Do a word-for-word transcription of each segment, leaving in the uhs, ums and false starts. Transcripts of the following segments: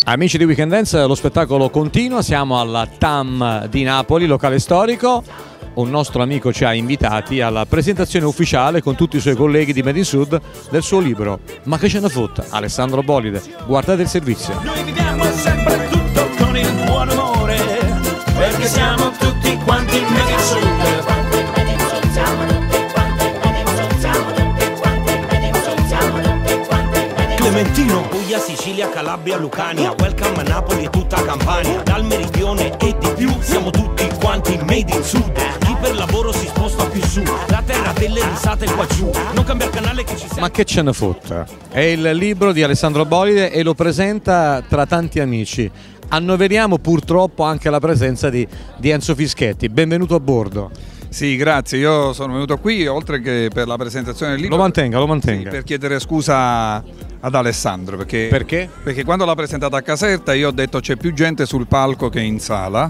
Amici di Weekend Dance, lo spettacolo continua, siamo alla T A M di Napoli, locale storico. Un nostro amico ci ha invitati alla presentazione ufficiale con tutti i suoi colleghi di Made in Sud del suo libro Ma che ce ne fotta? Alessandro Bolide, guardate il servizio. Noi viviamo sempre tutto con il buon umore, perché siamo tutti quanti Made in Sud. Clementino, Puglia, Sicilia, Calabria, Lucania, welcome a Napoli e tutta Campania, dal meridione e di più, siamo tutti quanti Made in Sud. Chi per lavoro si sposta più su, la terra delle risate qua giù, non cambia canale che ci sia. Ma che ce ne fotta? È il libro di Alessandro Bolide e lo presenta tra tanti amici. Annoveriamo purtroppo anche la presenza di, di Enzo Fischetti. Benvenuto a bordo. Sì, grazie, io sono venuto qui oltre che per la presentazione del libro. Lo mantenga, lo mantenga. Sì, per chiedere scusa ad Alessandro. Perché, perché? Perché quando l'ha presentata a Caserta io ho detto c'è più gente sul palco che in sala.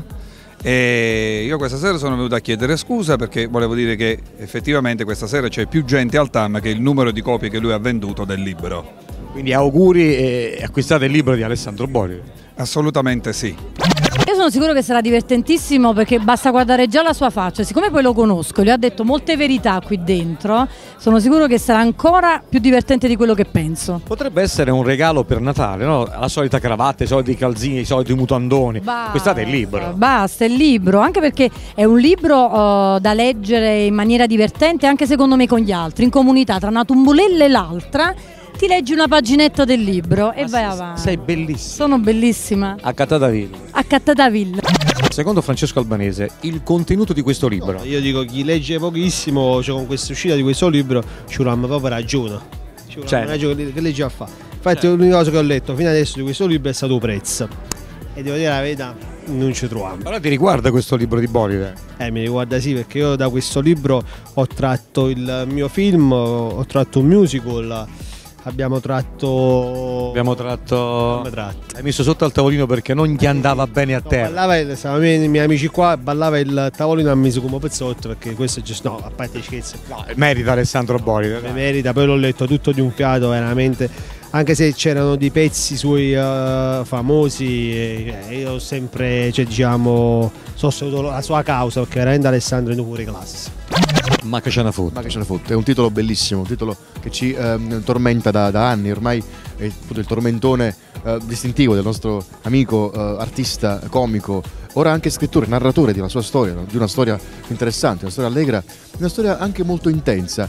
E io questa sera sono venuto a chiedere scusa perché volevo dire che effettivamente questa sera c'è più gente al T A M che il numero di copie che lui ha venduto del libro. Quindi auguri e acquistate il libro di Alessandro Bolide. Assolutamente sì. Io sono sicuro che sarà divertentissimo perché basta guardare già la sua faccia, siccome poi lo conosco, gli ha detto molte verità qui dentro, sono sicuro che sarà ancora più divertente di quello che penso. Potrebbe essere un regalo per Natale, no? La solita cravatta, i soliti calzini, i soliti mutandoni. Basta, Quest'estate è il libro. Basta, è il libro, anche perché è un libro uh, da leggere in maniera divertente, anche secondo me con gli altri, in comunità, tra una tumbulella e l'altra. Ti leggi una paginetta del libro e Ma vai sei, avanti. Sei bellissima. Sono bellissima. A Catatavilla. A Catatavilla. Secondo Francesco Albanese, il contenuto di questo libro. No, io dico chi legge pochissimo, cioè con questa uscita di questo libro ci vorremmo proprio ragione. Ci vorremmo Certo. ragione che legge a fare. Infatti l'unica cosa che ho letto fino adesso di questo libro è stato Prezzo. E devo dire la verità, non ci troviamo. Allora ti riguarda questo libro di Bolide? Eh, mi riguarda sì, perché io da questo libro ho tratto il mio film, ho tratto un musical. Abbiamo tratto. Abbiamo tratto. Abbiamo tratto. Hai messo sotto al tavolino perché non gli andava bene a terra. Ballava, stavano i miei amici qua, ballava il tavolino, ha messo come pezzotto perché questo è giusto. No, a parte scherzi. No, merita Alessandro Bolide. Mi merita, poi l'ho letto tutto di un fiato, veramente. Anche se c'erano dei pezzi suoi uh, famosi, eh, io ho sempre, cioè, diciamo, sostenuto la sua causa perché veramente Alessandro è un fuori classe. Ma che ce ne fotte? Ma che ce ne fotte, è un titolo bellissimo, un titolo che ci ehm, tormenta da, da anni, ormai è il tormentone eh, distintivo del nostro amico eh, artista, comico, ora anche scrittore, narratore di una sua storia, no? Di una storia interessante, una storia allegra, una storia anche molto intensa.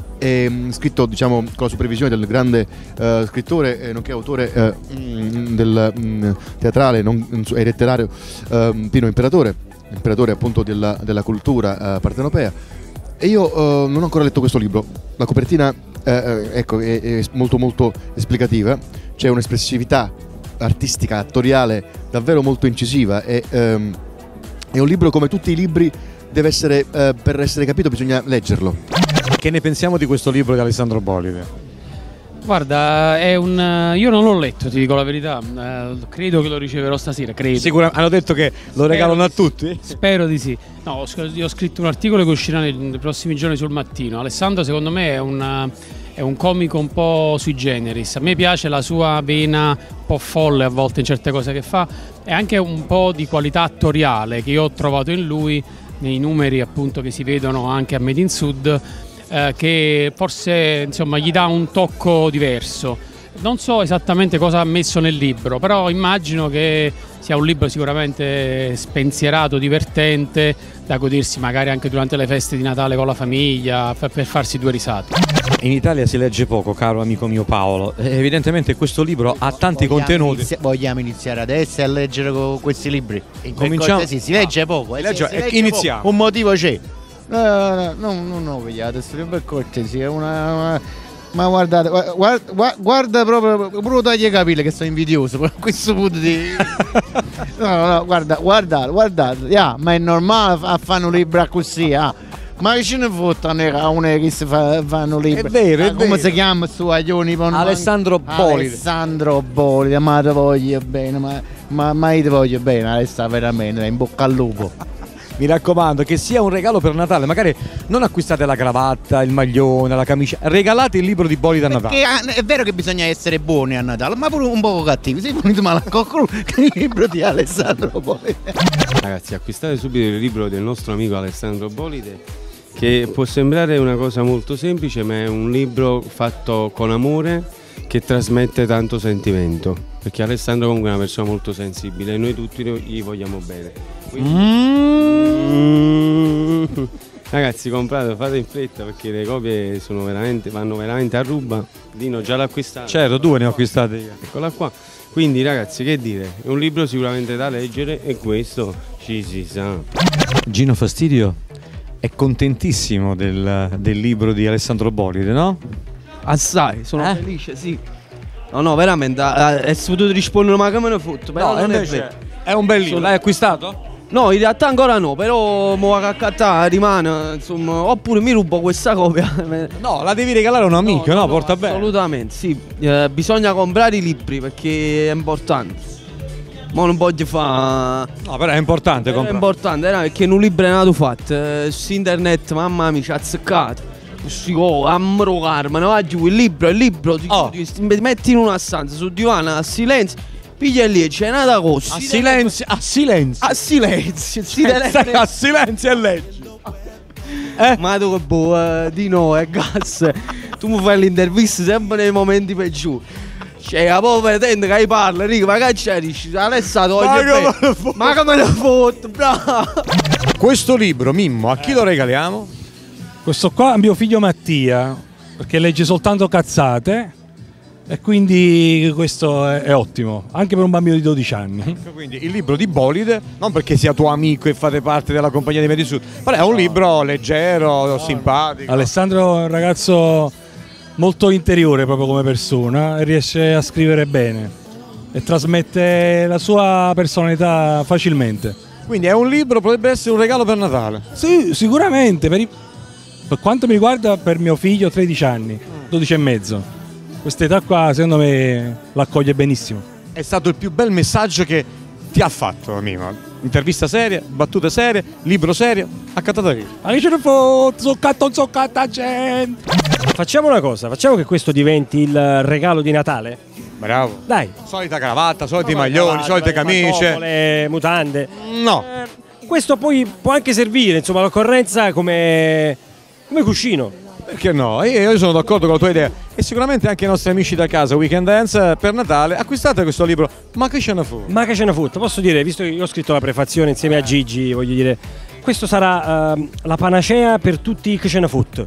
È scritto, diciamo, con la supervisione del grande uh, scrittore e nonché autore uh, mm, del mm, teatrale non, e letterario uh, Pino Imperatore, imperatore appunto della, della cultura uh, partenopea. E io uh, non ho ancora letto questo libro. La copertina uh, ecco, è, è molto molto esplicativa, c'è un'espressività artistica, attoriale davvero molto incisiva e um, è un libro come tutti i libri deve essere, uh, per essere capito bisogna leggerlo. Che ne pensiamo di questo libro di Alessandro Bolide? Guarda, è un, io non l'ho letto, ti dico la verità, uh, credo che lo riceverò stasera, credo. Sicuramente hanno detto che lo regalano a tutti? Spero di sì. No, ho, io ho scritto un articolo che uscirà nei, nei prossimi giorni sul Mattino. Alessandro secondo me è, una, è un comico un po' sui generis, a me piace la sua vena un po' folle a volte in certe cose che fa e anche un po' di qualità attoriale che io ho trovato in lui nei numeri appunto che si vedono anche a Made in Sud. Eh, che forse insomma gli dà un tocco diverso. Non so esattamente cosa ha messo nel libro, però immagino che sia un libro sicuramente spensierato, divertente, da godersi magari anche durante le feste di Natale con la famiglia, per, per farsi due risate. In Italia si legge poco, caro amico mio Paolo. Evidentemente questo libro ha tanti vogliamo contenuti. Inizia, vogliamo iniziare adesso a leggere questi libri? Cominciamo. Sì, si legge poco. Si legge, si legge iniziamo. Poco. Un motivo c'è. No, no, no, no, no, vediate, per cortesia, è una, una, ma guardate, guarda, guarda proprio, proprio tagli i capelli che sono invidioso a questo punto di... No, no, guarda, guardate, guardate, yeah, ma è normale a fanno libri così, ah. Ma che ce ne fottano a uno che si fa, fanno libri? È vero, è come vero. si chiama sto aglioni? Alessandro Bolide. Alessandro Bolide, ma ti voglio bene, ma, ma, ma io ti voglio bene, Alessandro, veramente, in bocca al lupo. mi raccomando, che sia un regalo per Natale, magari non acquistate la cravatta, il maglione, la camicia, regalate il libro di Bolide a Natale. Perché è vero che bisogna essere buoni a Natale, ma pure un po' cattivi. Sei venuto male a coccolo che il libro di Alessandro Bolide. Ragazzi, acquistate subito il libro del nostro amico Alessandro Bolide, che può sembrare una cosa molto semplice, ma è un libro fatto con amore che trasmette tanto sentimento, perché Alessandro comunque è una persona molto sensibile e noi tutti gli vogliamo bene. Quindi... Mm. Ragazzi, comprate, fate in fretta perché le copie sono veramente, vanno veramente a ruba. Dino già l'ha acquistato. Certo, due ne ho acquistate io. Eccola qua. Quindi ragazzi, che dire, è un libro sicuramente da leggere e questo ci si sa. Gino Fastidio è contentissimo del, del libro di Alessandro Bolide, no? Assai, sono eh? felice, sì. No, no, veramente, è potuto rispondere ma che me ne fotto, però no, non invece è vero. È un bel libro, Sono... l'hai acquistato? No, in realtà ancora no, però mo a caccattà rimane, insomma, oppure mi rubo questa copia. No, la devi regalare a un amico, no? no, no porta bene. Assolutamente, sì, eh, bisogna comprare i libri perché è importante. Ma non voglio fare... No, però è importante comprare. È importante, eh, perché un libro è nato fatto, eh, su internet, mamma mia, ci ha azzeccato. Sì, oh, ammaro Carmen, oggi il libro, il libro, ti, oh. ti, ti metti in una stanza, sul divano, a silenzio. Piglia lì, c'è nata cosa. A silenzio, a silenzio. A silenzio. Si deve... Stai a silenzio e leggi. Eh? Ma tu che boh, eh, di no, è gas. Tu mi fai l'intervista sempre nei momenti peggiori. Cioè, la povera tende che parla, Rico, ma che c'è? Dici, Alessandro, oggi è ma che me ne fotto, bravo. Questo libro, Mimmo, a chi lo regaliamo? Questo qua a mio figlio Mattia, perché legge soltanto cazzate. E quindi questo è, è ottimo, anche per un bambino di dodici anni. Quindi il libro di Bolide, non perché sia tuo amico e fate parte della compagnia di Medisud, ma è un libro leggero, no, simpatico. Alessandro è un ragazzo molto interiore proprio come persona e riesce a scrivere bene e trasmette la sua personalità facilmente. Quindi è un libro, potrebbe essere un regalo per Natale? Sì, sicuramente, per, i, per quanto mi riguarda per mio figlio tredici anni, dodici e mezzo. Questa età qua secondo me l'accoglie benissimo. È stato il più bel messaggio che ti ha fatto, Mimo. Intervista seria, battute serie, libro serio, accattata lì. Ma che ce ne foto, zoccato, non zoccata gente. Facciamo una cosa, facciamo che questo diventi il regalo di Natale. Bravo. Dai. Solita cravatta, soliti no, maglioni, cravatta, solite camicie. Le mutande. No. Eh, questo poi può anche servire, insomma, all'occorrenza come, come cuscino. Perché no? Io sono d'accordo con la tua idea e sicuramente anche i nostri amici da casa Weekend Dance per Natale acquistate questo libro. Ma che ce ne fu? Ma che ce ne fu? Posso dire, visto che io ho scritto la prefazione insieme a Gigi, voglio dire, questo sarà uh, la panacea per tutti i che ce ne foot.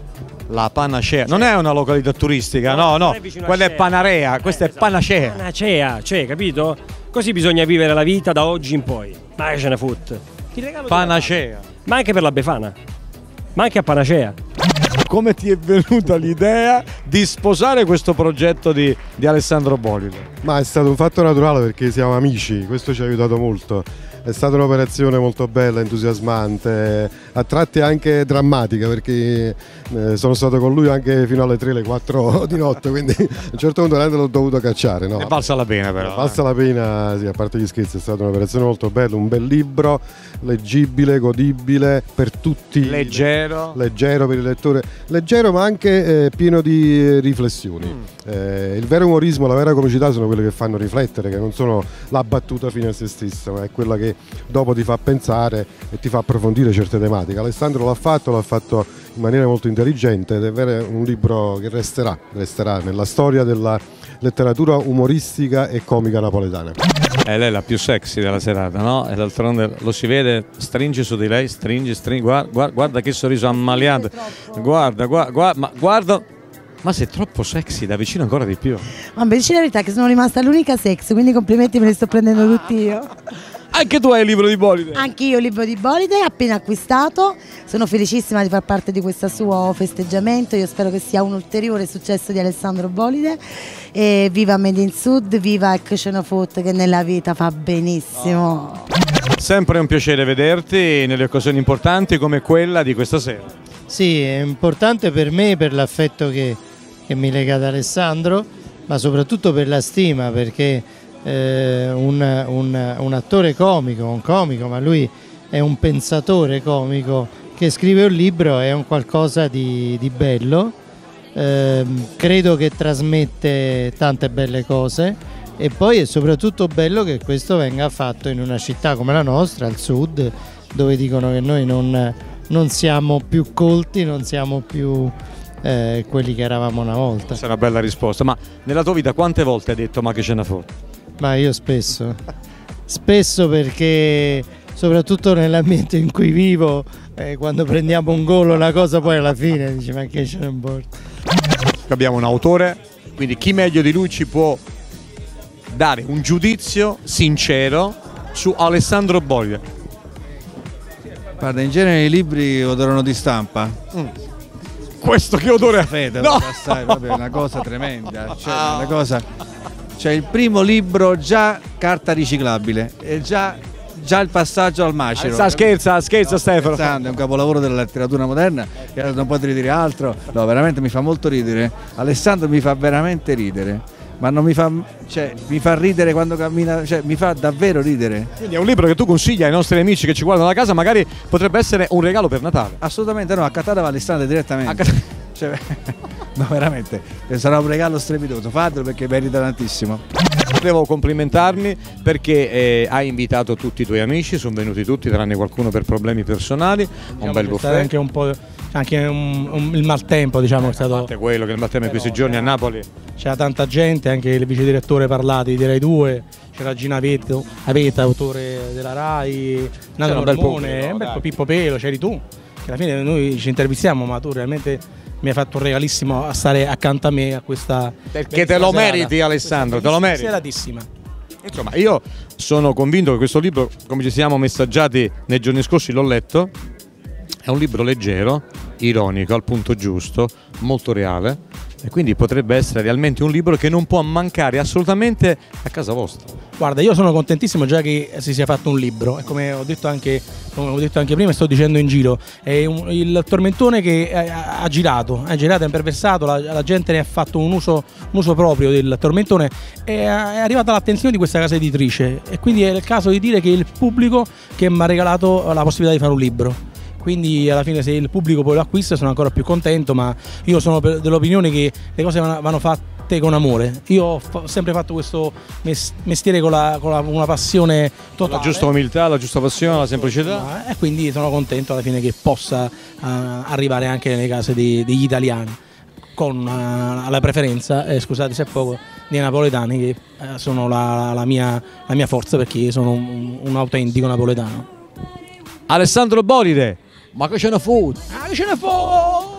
La panacea, non è una località turistica, no, no, no. Quella è Panarea, questa eh, è Panacea. Panacea, cioè, capito? Così bisogna vivere la vita da oggi in poi. Ma che ce ne foot? Panacea. Ma anche per la Befana, ma anche a Panacea. Come ti è venuta l'idea di sposare questo progetto di, di Alessandro Bolide? Ma è stato un fatto naturale perché siamo amici, questo ci ha aiutato molto. È stata un'operazione molto bella, entusiasmante, a tratti anche drammatica perché eh, sono stato con lui anche fino alle tre, alle quattro di notte, quindi a un certo punto l'ho dovuto cacciare. No? È valsa la pena però. È valsa la pena, sì, a parte gli scherzi, è stata un'operazione molto bella, un bel libro, leggibile, godibile per tutti. Leggero. Leggero per il lettore, leggero ma anche eh, pieno di riflessioni. Mm. Eh, il vero umorismo, la vera comicità sono quelle che fanno riflettere, che non sono la battuta fine a se stessa, ma è quella che dopo ti fa pensare e ti fa approfondire certe tematiche. Alessandro l'ha fatto, l'ha fatto in maniera molto intelligente ed è un libro che resterà, resterà nella storia della letteratura umoristica e comica napoletana. È lei la più sexy della serata, no? E d'altronde lo si vede, stringe su di lei, stringe, stringe, guarda, guarda, guarda che sorriso ammaliato, guarda, guarda, guarda, ma guarda. Ma sei troppo sexy, da vicino ancora di più. Ma beh, dici la verità che sono rimasta l'unica sexy, quindi complimenti me li sto prendendo tutti io. Anche tu hai il libro di Bolide? Anch'io il libro di Bolide, appena acquistato. Sono felicissima di far parte di questo suo festeggiamento. Io spero che sia un ulteriore successo di Alessandro Bolide. E viva Made in Sud, viva il Xenofoot che nella vita fa benissimo. Oh. Sempre un piacere vederti nelle occasioni importanti come quella di questa sera. Sì, è importante per me per l'affetto che, che mi lega ad Alessandro, ma soprattutto per la stima, perché eh, un, un, un attore comico, un comico, ma lui è un pensatore comico che scrive un libro, è un qualcosa di, di bello, eh, credo che trasmette tante belle cose e poi è soprattutto bello che questo venga fatto in una città come la nostra, al sud, dove dicono che noi non, non siamo più colti, non siamo più eh, quelli che eravamo una volta. Questa è una bella risposta, ma nella tua vita quante volte hai detto ma che ce n'è fuori? Ma io spesso, spesso perché soprattutto nell'ambiente in cui vivo, eh, quando prendiamo un gol o una cosa poi alla fine dici ma che ce ne importa. Abbiamo un autore, quindi chi meglio di lui ci può dare un giudizio sincero su Alessandro Bolide? Guarda, in genere i libri odorano di stampa. Mm. Questo che odore ha? Fede, no. Assai, vabbè, è una cosa tremenda. Cioè, una cosa, cioè il primo libro già carta riciclabile, è già, già il passaggio al macero. Sta scherza, scherza no, Stefano. È un capolavoro della letteratura moderna, che non potrei dire altro. No, veramente mi fa molto ridere. Alessandro mi fa veramente ridere. Ma non mi fa, cioè, mi fa ridere quando cammina, cioè mi fa davvero ridere. Quindi è un libro che tu consigli ai nostri amici che ci guardano da casa, magari potrebbe essere un regalo per Natale. Assolutamente no, accattate Alessandro direttamente. Accat cioè, no, veramente, sarà un regalo strepitoso, fatelo perché merita tantissimo. Devo complimentarmi perché eh, hai invitato tutti i tuoi amici, sono venuti tutti tranne qualcuno per problemi personali, diciamo un bel buffet. Anche un po', anche un, un, il maltempo, diciamo, è stato. A parte quello che il maltempo in questi giorni a Napoli. C'era tanta gente, anche il vice direttore Parlati di Rai due, c'era Gina Aveto, Aveta, autore della Rai, Nato Ramone, un bel po' Pippo Pelo, c'eri tu, che alla fine noi ci intervistiamo, ma tu realmente mi hai fatto un regalissimo a stare accanto a me a questa. Perché te lo meriti serata. Alessandro, te lo meriti. Seratissima. Insomma, io sono convinto che questo libro, come ci siamo messaggiati nei giorni scorsi, l'ho letto, è un libro leggero, ironico, al punto giusto, molto reale e quindi potrebbe essere realmente un libro che non può mancare assolutamente a casa vostra. Guarda, io sono contentissimo già che si sia fatto un libro e come ho detto anche, come ho detto anche prima e sto dicendo in giro, è un, il tormentone che ha, ha girato, ha girato, ha imperversato, la, la gente ne ha fatto un uso, un uso proprio del tormentone e è arrivata l'attenzione di questa casa editrice e quindi è il caso di dire che è il pubblico che mi ha regalato la possibilità di fare un libro. Quindi alla fine se il pubblico poi lo acquista sono ancora più contento, ma io sono dell'opinione che le cose vanno, vanno fatte con amore. Io ho sempre fatto questo mestiere con, la, con la, una passione totale. La giusta umiltà, la giusta passione, la semplicità. E quindi sono contento alla fine che possa uh, arrivare anche nelle case di, degli italiani, con uh, la preferenza, eh, scusate se è poco, dei napoletani che uh, sono la, la, mia, la mia forza perché sono un, un autentico napoletano. Alessandro Bolide, ma che ce ne fu? Ah, che ce ne fu?